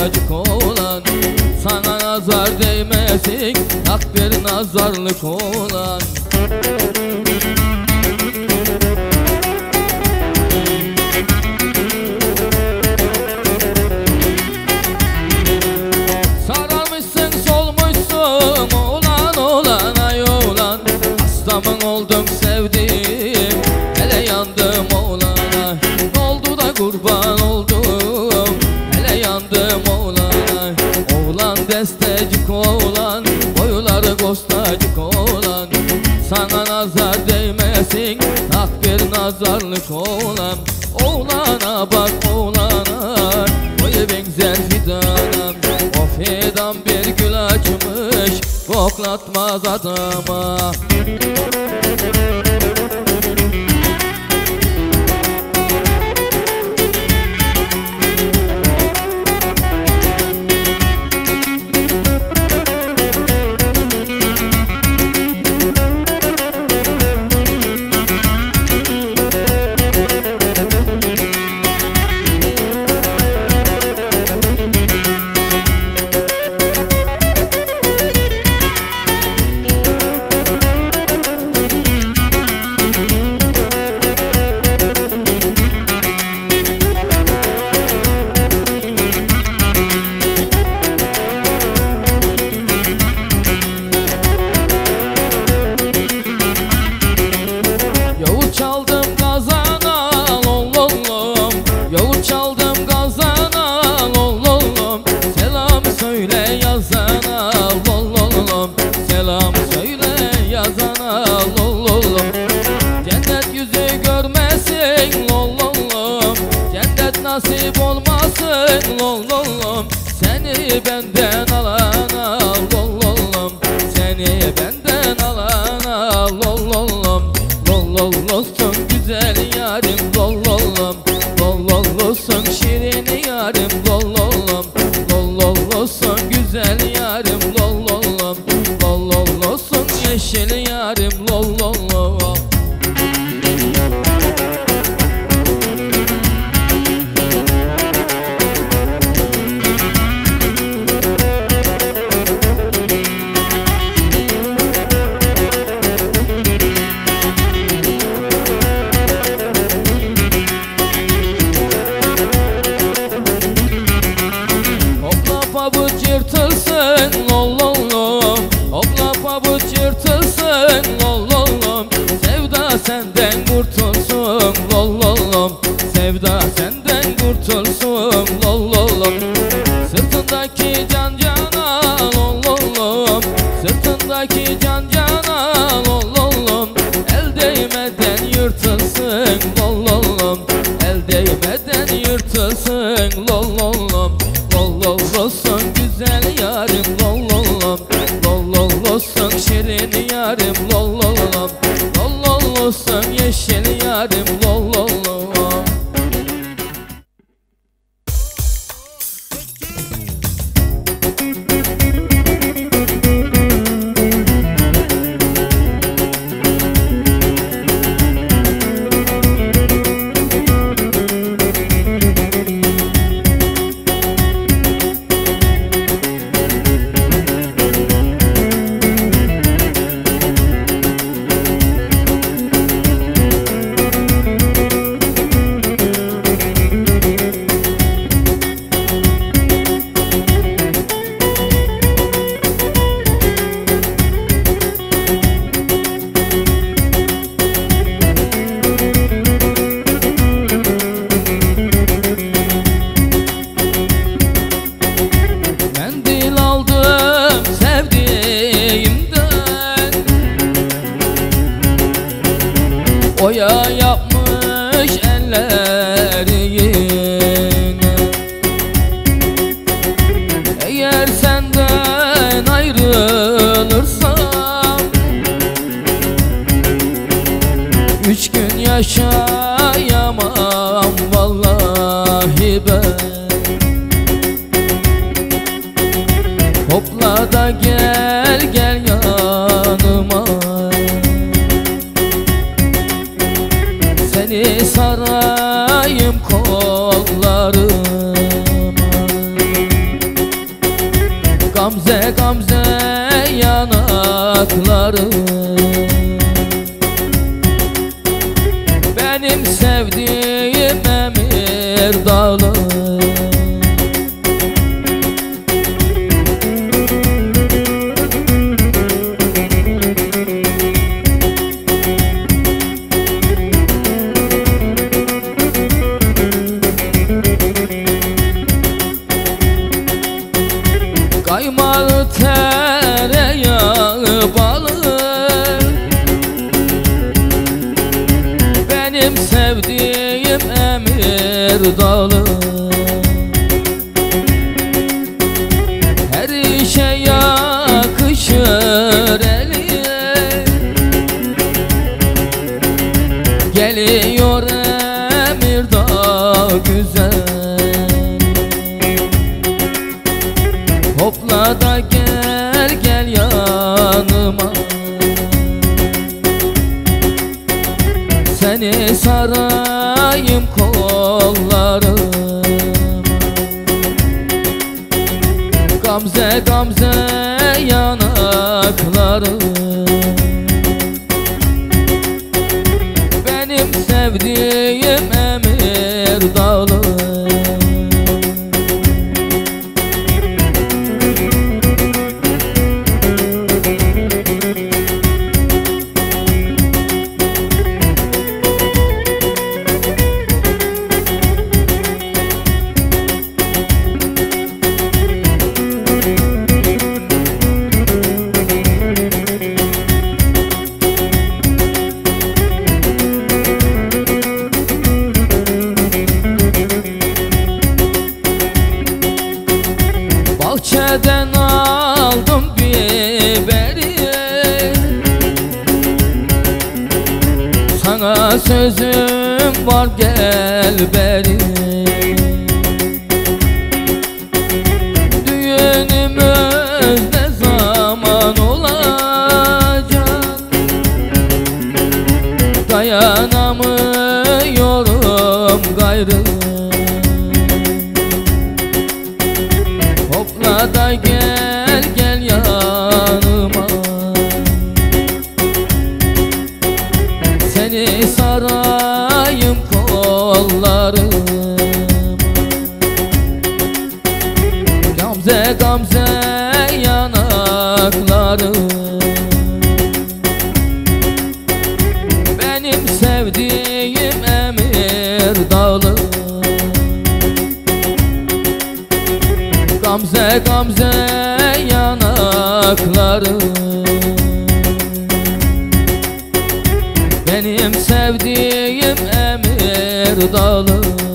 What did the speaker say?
kostacık oğlan. Sana nazar değmesin, hak bir nazarlık oğlan. Sararmışsın solmuşsun oğlan oğlan ay oğlan. Hastamın oldum sevdiğim, hele yandım oğlana. Oldu da kurban oldum, hele yandım oğlana. Oğlan destecik oğlan, boyları kostacık oğlan. Sana nazar değmesin, hak bir nazarlık oğlan. Oğlana bak oğlana, boyu benzer fidanım. O fidan bir gül açmış, koklatmaz adama. Nasip olmasın lol lolum, seni benden alana lol lolum, seni benden alana lol lolum. Lol lollusun güzel yarim lol lolum, lol lollusun şirin yarim lol lolum, lol lollusun güzel yarim lol lolum, lol lollusun yeşil yarim lol lolum. Pabuç yırtılsın lol lolum, hopla pabuç yırtılsın lol lolum. Sevda senden kurtulsun lol lolum, sevda senden kurtulsun lol lolum. Sırtındaki can cana lol lolum, sırtındaki can cana lol lolum. El değmeden yırtılsın lol lolum, el değmeden yırtılsın lol lolum. Lol lollusun güzel yarim lol lolum, lol lollusun şirin yarim lol lolum, lol lollusun yeşil yarim lol lolum. yanaklarım. Benim sevdiğim emir dağlarım. Kaymağı tereyağı balı, benim sevdiğim emir dalı. Her işe yakışır eli, geliyor emir dağ güzel. Hopla da gel gel yanıma, seni sarayım kollarım. Gamze gamze yanaklarım. Benim sevdiğim emir dağlarım. Bahçeden aldım biberi, sana sözüm var gel beri. Düğünümüz ne zaman olacak, dayanamıyorum gayrı. Hopla da gel gel yanıma, seni sarayım kollarım. Gamze gamze yanaklarım. Benim sevdiğim emir dağlarım. Gamze gamze yanaklarım. Benim sevdiğim emir dağlarım.